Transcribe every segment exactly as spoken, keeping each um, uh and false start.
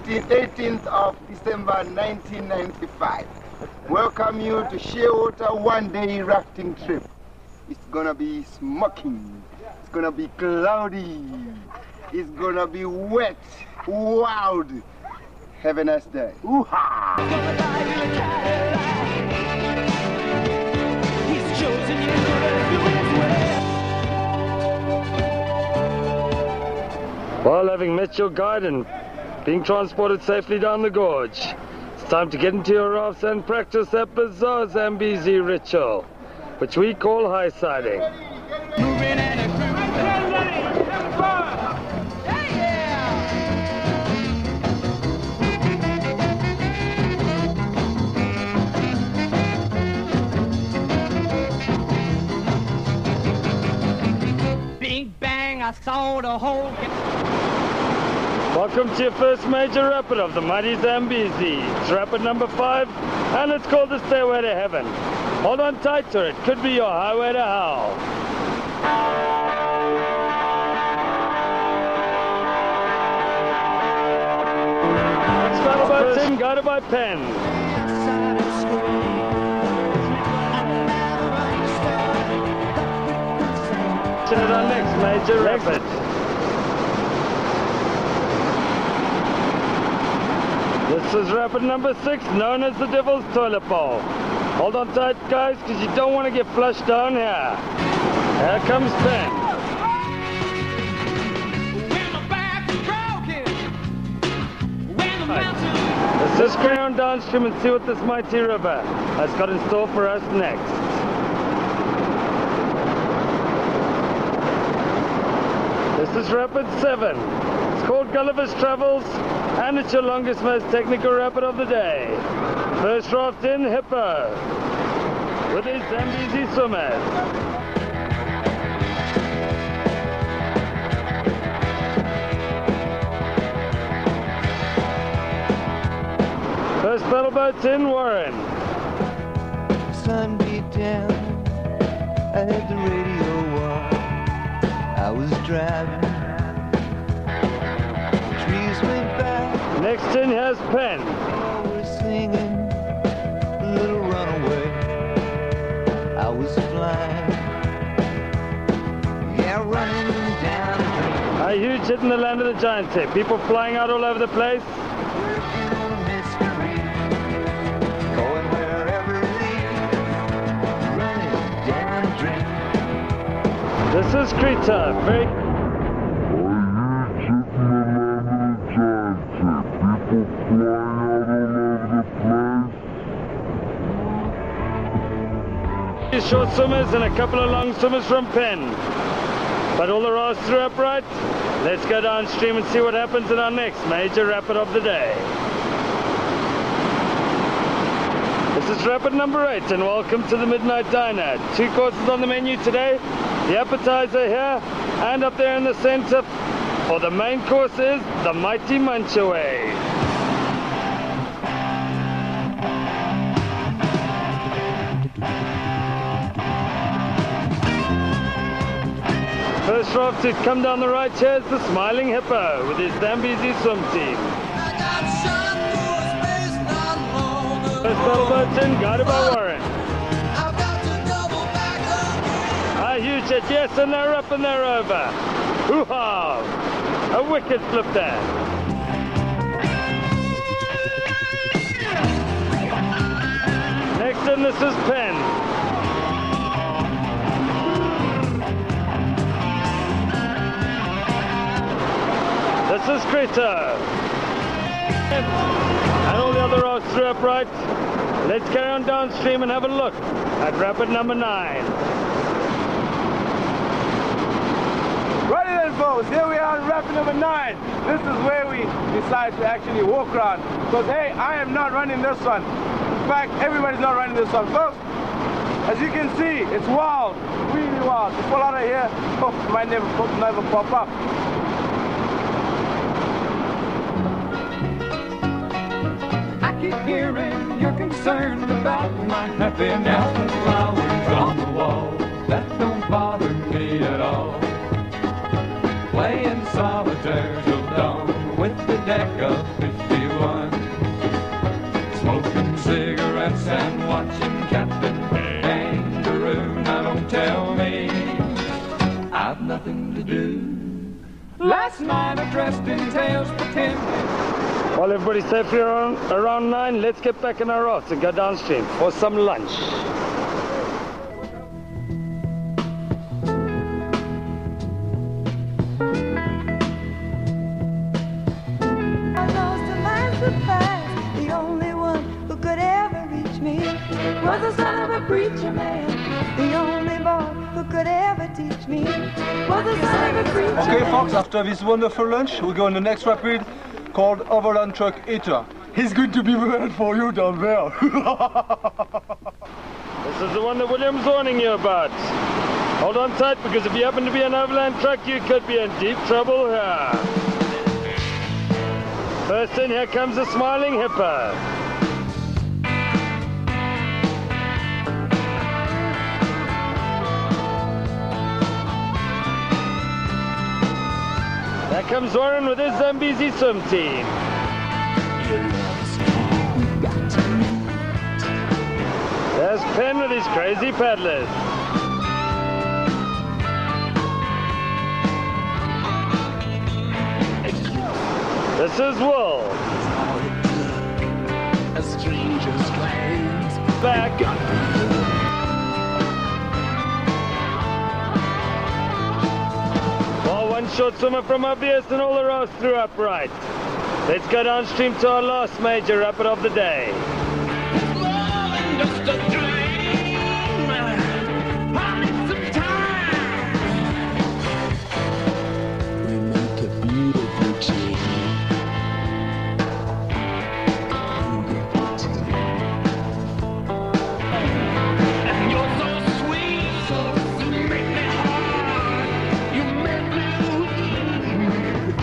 eighteenth of December nineteen ninety-five. Welcome you to Shearwater one-day rafting trip. It's gonna be smoking. It's gonna be cloudy. It's gonna be wet, wild. Have a nice day. Ooh-ha! He's chosen you to do his way. Well, having met your guide and being transported safely down the gorge, it's time to get into your rafts and practice that bizarre Zambezi ritual, which we call high siding. Big bang, I saw the whole... Welcome to your first major rapid of the mighty Zambezi. It's rapid number five, and it's called the Stairway to Heaven. Hold on tight to it. Could be your highway to hell. Next battle by Tim, guided by Penn. To our next major rapid. This is rapid number six, known as the Devil's Toilet Bowl. Hold on tight, guys, because you don't want to get flushed down here. Here comes Ben. Right. Let's just carry on downstream and see what this mighty river has got in store for us next. This is rapid seven. It's called Gulliver's Travels, and it's your longest, most technical rapid of the day. First raft in, Hippo, with his Zambezi swimmers. First paddle boat's in, Warren. Sun beat down, I had the radio on, I was driving. Next in, here's Penn. We're singing Little Runaway. I was flying, yeah, running down. A huge hit in the land of the giants here. People flying out all over the place. We're in a mystery, going wherever it leads, running down a drain. This is Krita. Very short swimmers and a couple of long swimmers from Penn. But all the rafts are upright. Let's go downstream and see what happens in our next major rapid of the day. This is rapid number eight, and welcome to the Midnight Diner. Two courses on the menu today. The appetizer here, and up there in the center, or the main course is the Mighty Munch Away. First raft to come down the right here is the Smiling Hippo with his Zambezi swim team. First paddle boat's in, guided by Warren. A huge hit, yes, and they're up and they're over. Hoo-ha! A wicked flip there. Next in, this is Penn. This is Krita. And all the other rafts are upright. Let's carry on downstream and have a look at rapid number nine. Righty then, folks, here we are on rapid number nine. This is where we decide to actually walk around. Because, hey, I am not running this one. In fact, everybody's not running this one. Folks, as you can see, it's wild, really wild. To pull out of here, oh, it might never, never pop up. Hearing you're concerned about my happiness and flowers on the wall. That don't bother me at all. Playing solitaire till dawn with the deck of fifty dance and watching Captain Kangaroo. Now don't tell me I've nothing to do. Last night I dressed in tails pretending. While everybody's safely around, around nine, let's get back in our rafts and go downstream for some lunch. The only one who could ever reach me was the son of a preacher man. The only boy who could ever teach me was the son of a preacher man. Okay, folks, after this wonderful lunch, we go on the next rapid called Overland Truck Eater. He's going to be waiting for you down there. This is the one that William's warning you about. Hold on tight, because if you happen to be an overland truck, you could be in deep trouble here. First in, here comes the smiling hipper. There comes Warren with his Zambezi swim team. There's Penn with his crazy paddlers. This is Will. A stranger's glance Back. Well, one short swimmer from obvious and all the rafts threw up right. Let's go downstream to our last major rapid of the day. just a dream. I need some time. We make a beautiful team. And you're so sweet, so you make me hard. You make me weak.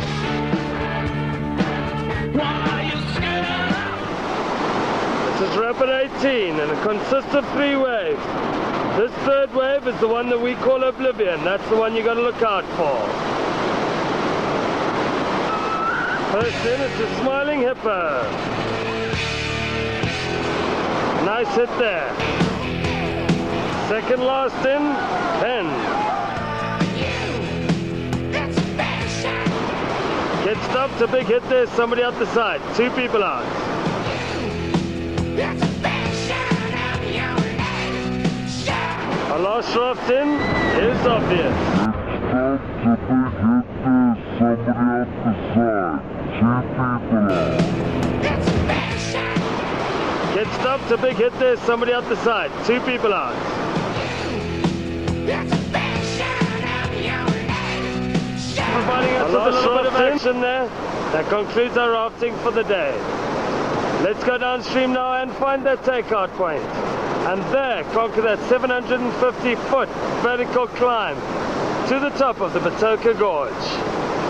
Why are you scared? This is Rapid eighteen and it consists of three waves. This third wave is the one that we call Oblivion. That's the one you got to look out for. First in, it's a Smiling Hippo. Nice hit there. Second last in, ten. Get stopped, a big hit there, somebody out the side. Two people out. Our last raft in is obvious. Get stopped, a big hit there, somebody out the side. Two people out. Providing us with a little bit of action there. That concludes our rafting for the day. Let's go downstream now and find that takeout point. And there, conquer that seven hundred fifty foot vertical climb to the top of the Batoka Gorge.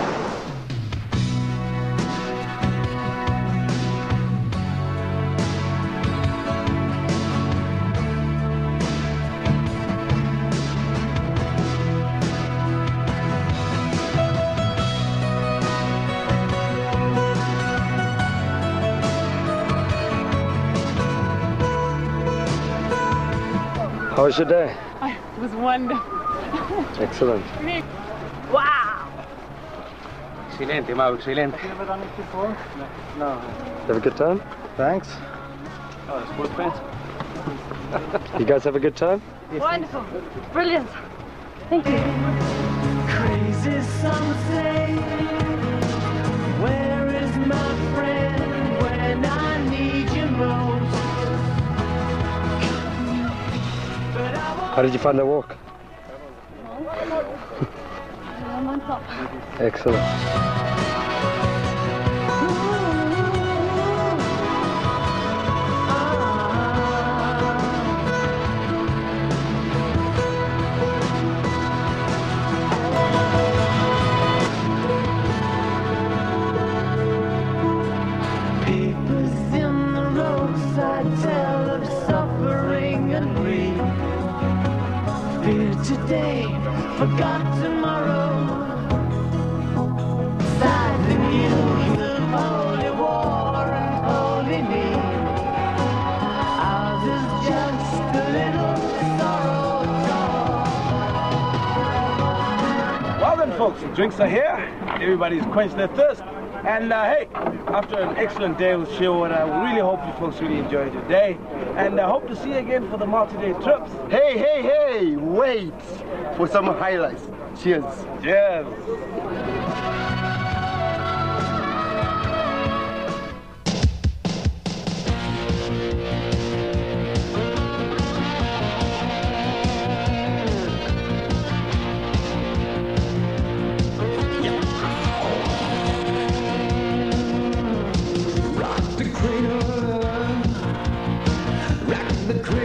How was your day? It was wonderful. Excellent. Wow! Excelente, Mau, excelente. You have a good time? Thanks. Oh, that's good friends. You guys have a good time? Wonderful. Brilliant. Thank you. Crazy some say, where is my friend when I need you most? How did you find the walk? I'm on top. Excellent. Papers in the roadside tell of suffering and grief. Fear today, forgot tomorrow. Sad the news of holy war and holy need. Out folks, the drinks are here. Everybody's quenched their thirst. And uh, hey, after an excellent day with Shearwater, we really hope you folks really enjoyed your day. And I uh, hope to see you again for the multi-day trips. Hey, hey, hey, wait for some highlights. Cheers. Cheers. Rock the cradle, rock the cradle.